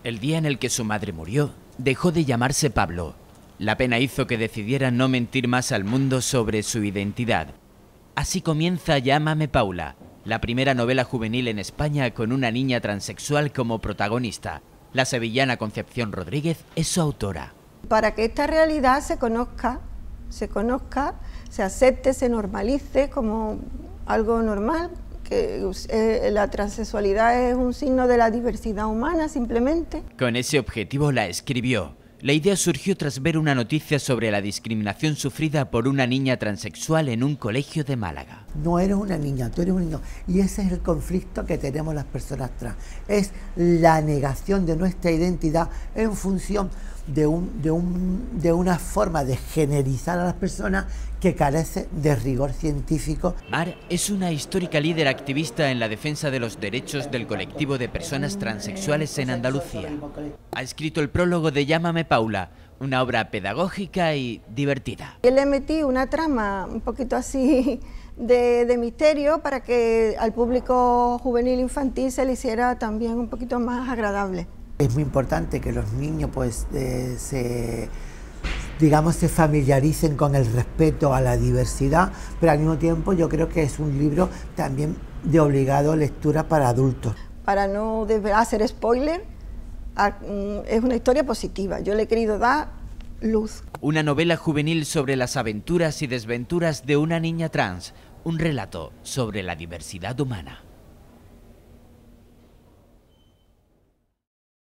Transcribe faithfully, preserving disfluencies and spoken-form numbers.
El día en el que su madre murió, dejó de llamarse Pablo. La pena hizo que decidiera no mentir más al mundo sobre su identidad. Así comienza Llámame Paula, la primera novela juvenil en España con una niña transexual como protagonista. La sevillana Concepción Rodríguez es su autora. Para que esta realidad se conozca, se conozca, se acepte, se normalice como algo normal, que eh, la transexualidad es un signo de la diversidad humana simplemente. Con ese objetivo la escribió. La idea surgió tras ver una noticia sobre la discriminación sufrida por una niña transexual en un colegio de Málaga. No eres una niña, tú eres un niño. Y ese es el conflicto que tenemos las personas trans. Es la negación de nuestra identidad en función de, un, de, un, de una forma de generalizar a las personas que carece de rigor científico. Mar es una histórica líder activista en la defensa de los derechos del colectivo de personas transexuales en Andalucía. Ha escrito el prólogo de Llámame Paula, una obra pedagógica y divertida. Yo le metí una trama un poquito así de, de misterio para que al público juvenil infantil se le hiciera también un poquito más agradable. Es muy importante que los niños pues eh, se... digamos, se familiaricen con el respeto a la diversidad, pero al mismo tiempo yo creo que es un libro también de obligado lectura para adultos. Para no hacer spoiler, es una historia positiva. Yo le he querido dar luz. Una novela juvenil sobre las aventuras y desventuras de una niña trans, un relato sobre la diversidad humana.